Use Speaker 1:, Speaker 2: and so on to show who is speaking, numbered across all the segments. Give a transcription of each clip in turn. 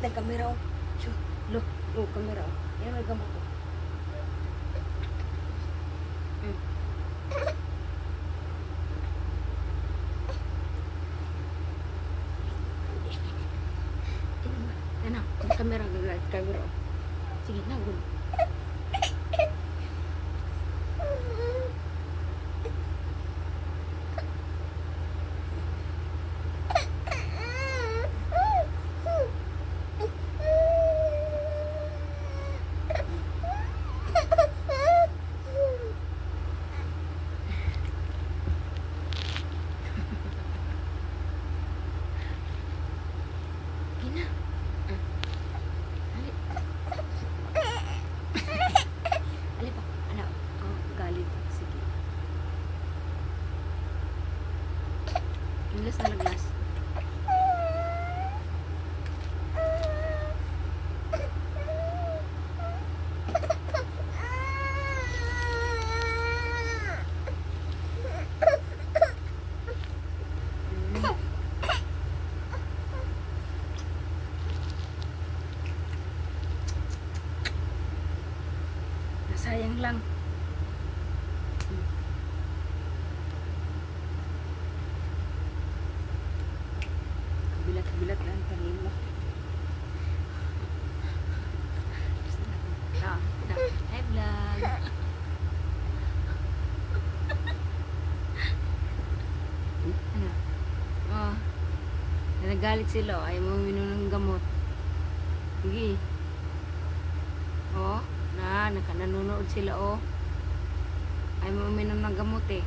Speaker 1: tayong kamera oh. Sure. Look, oh, kamera oh. Yan may gamot oh. Ano, kamera gagat kamera oh. Sige na, gulo. Glass na glass. Sayang lang. Bilat lang kanina. Hi vlog. Ano? Oh. Nagalit sila. Ayaw mo minom ng gamot. Sige. Oh. Nanonood sila oh. Ayaw mo minom ng gamot eh.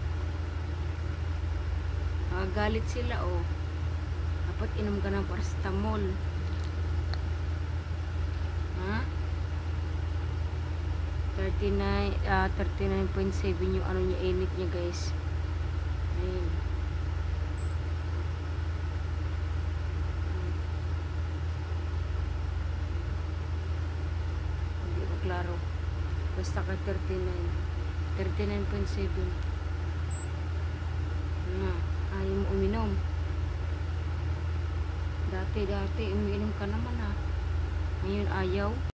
Speaker 1: Nagagalit sila oh. Dapat inom ka ng paracetamol. Ha? 39.7 yung ano niya, init niya guys. Ayun. Hindi ko klaro. Basta ka 39.7. Ayaw mo uminom. Dati, umiinom ka naman ha. Ngayon ayaw.